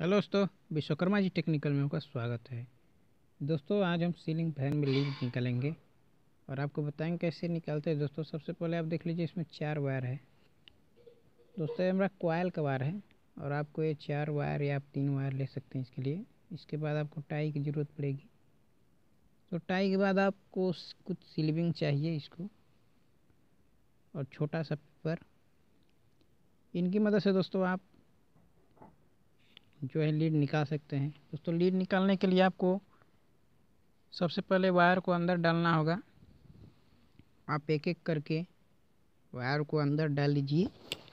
Hello दोस्तों, Vishwakarma ji technical में आपका स्वागत है। दोस्तों, आज हम सीलिंग फैन में लीड निकालेंगे और आपको बताएंगे कैसे निकालते हैं। दोस्तों, सबसे पहले आप देख लीजिए, इसमें 4 वायर है। दोस्तों, ये हमारा कॉइल का वायर है और आपको ये 4 वायर या आप 3 वायर ले सकते हैं इसके लिए। इसके बाद आपको टाई की ज़रूरत पड़ेगी। तो टाई के बाद आपको कुछ सीलिंग चाहिए इसको, और छोटा सा पेपर। इनकी मदद से दोस्तों आप जो है लीड निकाल सकते हैं। दोस्तों, लीड निकालने के लिए आपको सबसे पहले वायर को अंदर डालना होगा। आप एक एक करके वायर को अंदर डाल लीजिए।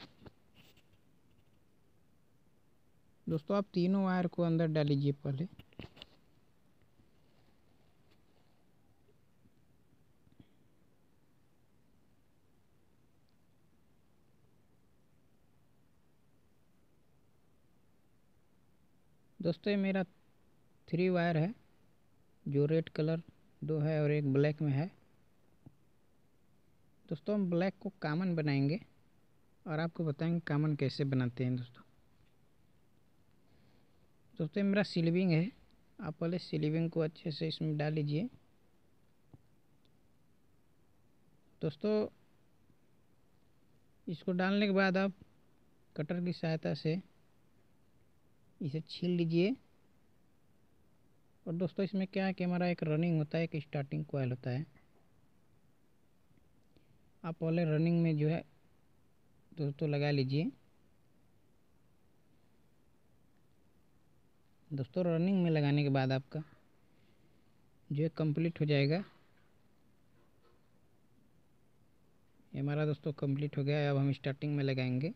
दोस्तों, आप तीनों वायर को अंदर डाल लीजिए पहले। दोस्तों, ये मेरा 3 वायर है, जो रेड कलर 2 है और एक ब्लैक में है। दोस्तों, हम ब्लैक को कॉमन बनाएंगे और आपको बताएंगे कॉमन कैसे बनाते हैं। दोस्तों, ये मेरा सीलिंग है। आप पहले सीलिंग को अच्छे से इसमें डाल लीजिए। दोस्तों, इसको डालने के बाद आप कटर की सहायता से इसे छील लीजिए। और दोस्तों, इसमें क्या है कि हमारा एक रनिंग होता है, एक स्टार्टिंग कॉइल होता है। आप पहले रनिंग में जो है दोस्तों लगा लीजिए। दोस्तों, रनिंग में लगाने के बाद आपका जो है कंप्लीट हो जाएगा। ये हमारा दोस्तों कंप्लीट हो गया है। अब हम स्टार्टिंग में लगाएंगे।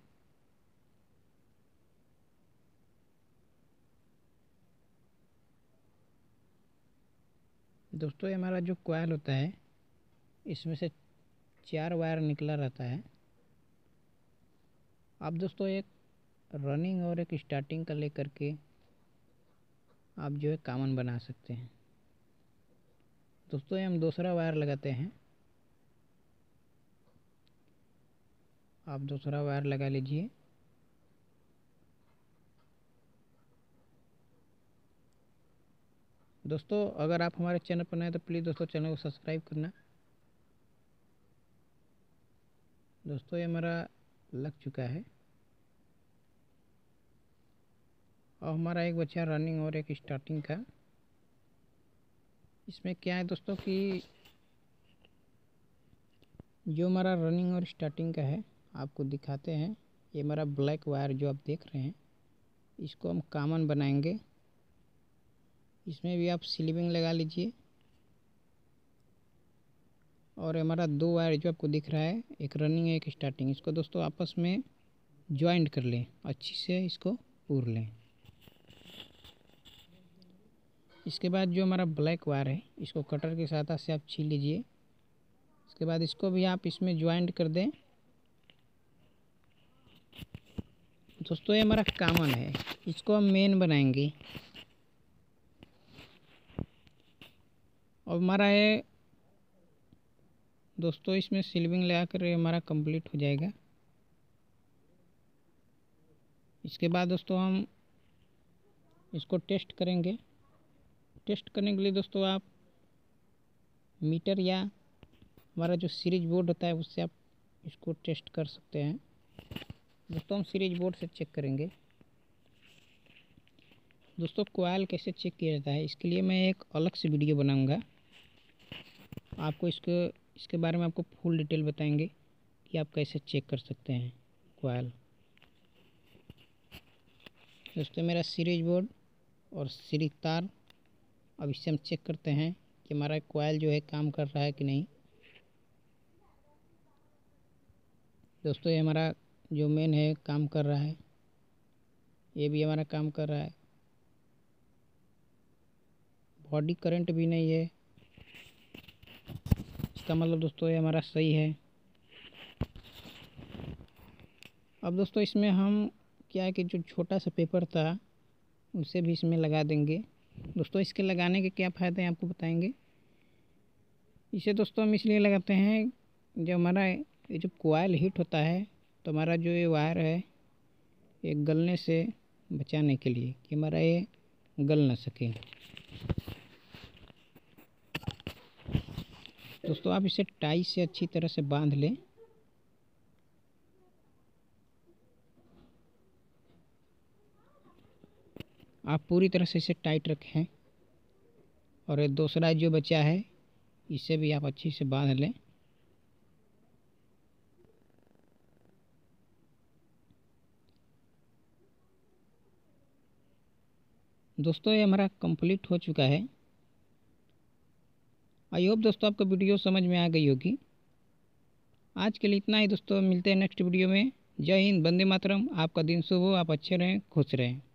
दोस्तों, ये हमारा जो कॉइल होता है, इसमें से 4 वायर निकला रहता है। आप दोस्तों एक रनिंग और एक स्टार्टिंग का लेकर के आप जो है कॉमन बना सकते हैं। दोस्तों, ये हम दूसरा वायर लगाते हैं। आप दूसरा वायर लगा लीजिए। दोस्तों, अगर आप हमारे चैनल पर नए हैं तो प्लीज़ दोस्तों चैनल को सब्सक्राइब करना। दोस्तों, ये हमारा लग चुका है। और हमारा एक बचा रनिंग और एक स्टार्टिंग का। इसमें क्या है दोस्तों कि जो हमारा रनिंग और स्टार्टिंग का है, आपको दिखाते हैं। ये हमारा ब्लैक वायर जो आप देख रहे हैं, इसको हम कॉमन बनाएंगे। इसमें भी आप सीलिंग लगा लीजिए। और हमारा 2 वायर जो आपको दिख रहा है, एक रनिंग एक स्टार्टिंग, इसको दोस्तों आपस में ज्वाइंट कर लें, अच्छी से इसको पूर लें। इसके बाद जो हमारा ब्लैक वायर है, इसको कटर की सहायता से आप छील लीजिए। इसके बाद इसको भी आप इसमें ज्वाइंट कर दें। दोस्तों, ये हमारा कॉमन है, इसको हम मेन बनाएंगे। और हमारा ये दोस्तों इसमें सीलिंग लगा कर हमारा कंप्लीट हो जाएगा। इसके बाद दोस्तों हम इसको टेस्ट करेंगे। टेस्ट करने के लिए दोस्तों आप मीटर या हमारा जो सीरीज बोर्ड होता है उससे आप इसको टेस्ट कर सकते हैं। दोस्तों, हम सीरीज बोर्ड से चेक करेंगे। दोस्तों, कॉइल कैसे चेक किया जाता है, इसके लिए मैं एक अलग से वीडियो बनाऊंगा। आपको इसके बारे में आपको फुल डिटेल बताएंगे कि आप कैसे चेक कर सकते हैं कॉइल। दोस्तों, मेरा सीरीज बोर्ड और सीरीज तार, अब इससे हम चेक करते हैं कि हमारा कॉइल जो है काम कर रहा है कि नहीं। दोस्तों, ये हमारा जो मेन है काम कर रहा है, ये भी हमारा काम कर रहा है। बॉडी करंट भी नहीं है, इसका मतलब दोस्तों ये हमारा सही है। अब दोस्तों इसमें हम क्या है कि जो छोटा सा पेपर था उसे भी इसमें लगा देंगे। दोस्तों, इसके लगाने के क्या फ़ायदे हैं आपको बताएंगे। इसे दोस्तों हम इसलिए लगाते हैं, जब हमारा ये जो कॉइल हीट होता है तो हमारा जो ये वायर है, ये गलने से बचाने के लिए कि हमारा ये गल ना सके। दोस्तों आप इसे टाई से अच्छी तरह से बांध लें। आप पूरी तरह से इसे टाइट रखें और ये दूसरा जो बचा है इसे भी आप अच्छी से बांध लें। दोस्तों ये हमारा कंप्लीट हो चुका है। आई होप दोस्तों आपको वीडियो समझ में आ गई होगी। आज के लिए इतना ही दोस्तों, मिलते हैं नेक्स्ट वीडियो में। जय हिंद, वंदे मातरम। आपका दिन शुभ हो, आप अच्छे रहें, खुश रहें।